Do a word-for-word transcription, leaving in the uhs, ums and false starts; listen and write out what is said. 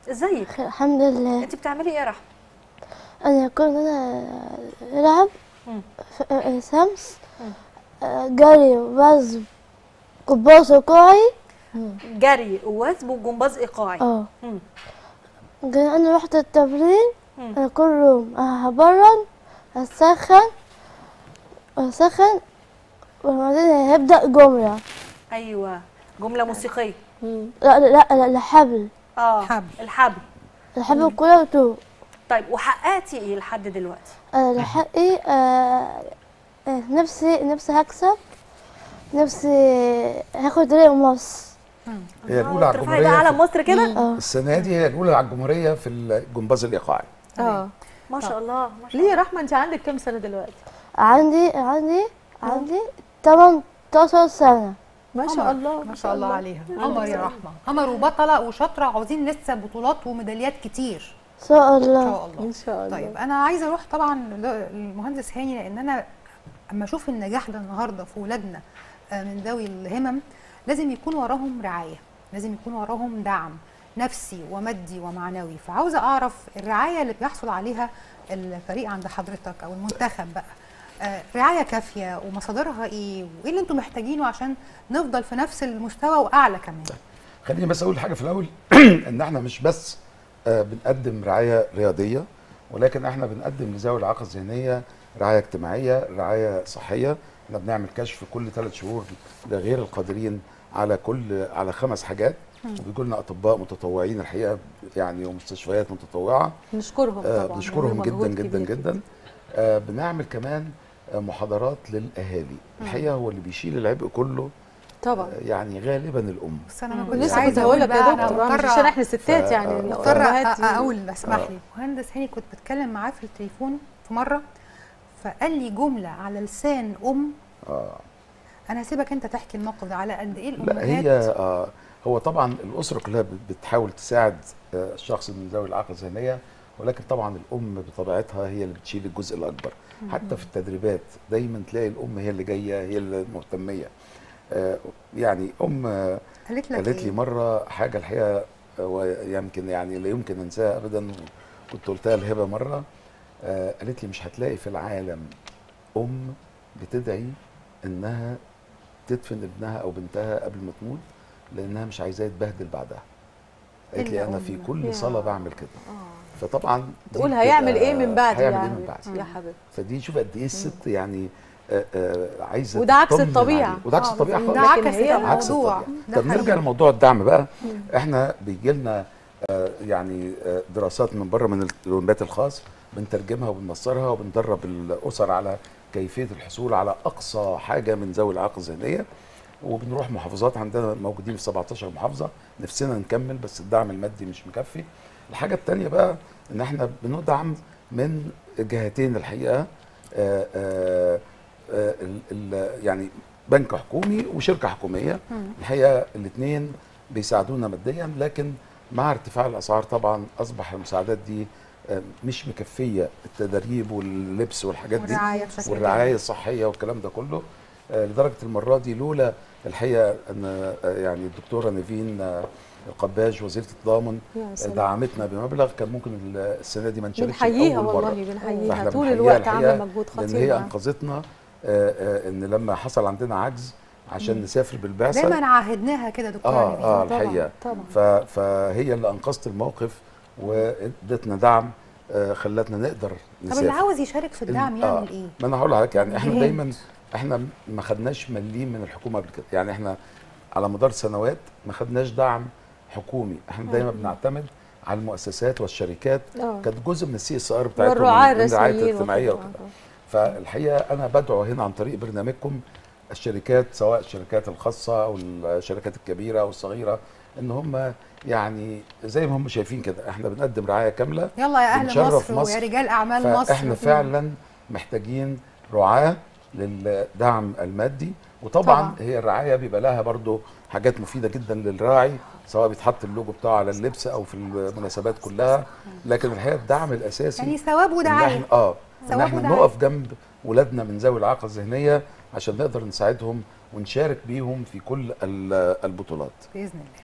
ازيك؟ الحمد لله. انت بتعملي ايه يا رحمه؟ انا كنت انا العب مم. في شمس، مم. جري وبز قباص وقاعي. جري ووثب وجمباز ايقاعي. اه مم. كان انا رحت التمرين. مم. انا كل يوم هبرد اسخن اسخن وبعدين هبدأ جملة. ايوه، جمله موسيقيه. لا لا لا, لا الحبل اه حبل. الحبل. الحبل كله طوق. طيب وحققتي ايه لحد دلوقتي؟ انا لحقي آه آه، نفسي نفسي هكسب، نفسي هاخد ريق مصر. هي الاولى على ترفعي بقى الجمهوريه على في- مصر كده؟ اه السنه دي هي الاولى على الجمهوريه في الجمباز الايقاعي. اه ما شاء الله ما شاء ليه يا الله. رحمه انت عندك كام سنه دلوقتي؟ عندي عندي عندي تمنتاشر سنة. ما شاء الله ما شاء الله عليها. قمر يا رحمه، قمر وبطله وشاطره، عاوزين لسه بطولات وميداليات كتير ان شاء ان الله. شاء الله. ان شاء الله. طيب انا عايزه اروح طبعا للمهندس هاني، لان انا اما اشوف النجاح ده النهارده في ولادنا من ذوي الهمم لازم يكون وراهم رعايه، لازم يكون وراهم دعم نفسي ومادي ومعنوي. فعاوزه اعرف الرعايه اللي بيحصل عليها الفريق عند حضرتك او المنتخب بقى، آه رعايه كافيه ومصادرها ايه، وايه اللي انتم محتاجينه عشان نفضل في نفس المستوى واعلى كمان؟ خليني بس اقول حاجه في الاول ان احنا مش بس آه، بنقدم رعايه رياضيه، ولكن احنا بنقدم لذوي الاعاقه الذهنيه رعايه اجتماعيه، رعايه صحيه. احنا بنعمل كشف كل ثلاث شهور لغير القادرين على كل على خمس حاجات، وبيجوا لنا اطباء متطوعين الحقيقه يعني ومستشفيات متطوعه. نشكرهم آه طبعا، بنشكرهم بيعملوا جدا مجهود جدا كبير جدا. آه بنعمل كمان آه محاضرات للاهالي. الحقيقه هو اللي بيشيل العبء كله طبعا. آه يعني غالبا الام. بس انا ما مم. كنتش لسه عايزه كنت هقول لك بقى، يا أنا دكتور مش مضطرة- عشان احنا ستات ف- يعني آه. لو مضطرة أمهات أ- اقول اسمح آه. لي، مهندس هاني كنت بتكلم معاه في التليفون في مره فقال لي جمله على لسان ام. اه انا هسيبك انت تحكي الموقف ده على قد ايه لا الامهات. هي آه هو طبعا الاسره كلها بت- بتحاول تساعد آه الشخص من ذوي الاعاقه الذهنيه، ولكن طبعا الام بطبيعتها هي اللي بتشيل الجزء الاكبر. حتى في التدريبات دايما تلاقي الام هي اللي جايه، هي اللي مهتميه. آه يعني ام آه قالت لك قالت إيه؟ لي مره حاجه الحقيقه آه، ويمكن يعني لا يمكن انساها ابدا، كنت قلتها لهبه مره. آه قالت لي مش هتلاقي في العالم ام بتدعي انها تدفن ابنها او بنتها قبل ما تموت لانها مش عايزاه يتبهدل بعدها. قالت لي إلا انا أم. في كل يا. صلاه بعمل كده. اه فطبعا دي تقول هيعمل بتبقى- ايه من بعد هيعمل يعني ايه من بعد. يا حبيبتي. فدي شوف قد ايه الست يعني آه آه عايزه وده عكس تطمن الطبيعة. عليه. وده عكس آه، الطبيعه ده خالص. لكن عكس هي عكس الموضوع. الطبيعه. ده طب نرجع حقيقي. لموضوع الدعم بقى. احنا بيجي لنا آه يعني آه دراسات من بره من الولايات الخاص، بنترجمها وبنمصرها وبندرب الاسر على كيفيه الحصول على اقصى حاجه من ذوي الاعاقه الذهنيه، وبنروح محافظات. عندنا موجودين في سبعتاشر محافظه، نفسنا نكمل بس الدعم المادي مش مكفي. الحاجه الثانيه بقى ان احنا بندعم من جهتين الحقيقه، آآ آآ آآ ال ال يعني بنك حكومي وشركه حكوميه. الحقيقه الاثنين بيساعدونا ماديا، لكن مع ارتفاع الاسعار طبعا اصبح المساعدات دي آه، مش مكفيه التدريب واللبس والحاجات دي والرعاية بشكل والرعايه الصحيه والكلام ده كله. آه، لدرجه المره دي لولا الحقيقه ان آه، يعني الدكتوره نيفين آه، القباج وزيره التضامن يا آه، سلام. دعمتنا بمبلغ كان ممكن السنه دي ما نشاركش بنحييها لأول والله، مرة. بنحييها فاحنا طول بنحييها الوقت الحقيقة عامله مجهود لان خطير هي معاها. انقذتنا. آه، آه، ان لما حصل عندنا عجز عشان نسافر بالبعثه دايما عاهدناها كده دكتوره اه نيفين. اه طبعاً، الحقيقه طبعاً. ف- فهي اللي انقذت الموقف وادتنا دعم آه، خلتنا نقدر طب نسافر. اللي عاوز يشارك في الدعم ال- يعمل آه، ايه؟ ما انا هقول لحضرتك يعني احنا جهاد. دايما احنا ما خدناش مليم من الحكومه قبل كده. يعني احنا على مدار سنوات ما خدناش دعم حكومي. احنا دايما بنعتمد على المؤسسات والشركات. آه. كانت جزء من السي اس ار بتاعتهم والرعاة من الرعايه الرسميين الاجتماعيه وكده. وكده. فالحقيقه انا بدعو هنا عن طريق برنامجكم الشركات، سواء الشركات الخاصه او الشركات الكبيره او الصغيره، ان هم يعني زي ما هم شايفين كده احنا بنقدم رعايه كامله. يلا يا اهل بنشرف مصر, ويا رجال اعمال مصر. فاحنا فعلا محتاجين رعاه للدعم المادي. وطبعا طبعاً. هي الرعايه بيبقى لها برضو حاجات مفيده جدا للراعي، سواء بيتحط اللوجو بتاعه على اللبس او في المناسبات كلها. لكن الحقيقه الدعم الاساسي يعني ثواب ان ودعايه. احنا اه ان ثواب احنا ودعاية. نقف جنب ولادنا من ذوي الاعاقه الذهنيه عشان نقدر نساعدهم ونشارك بيهم في كل ال- البطولات باذن الله.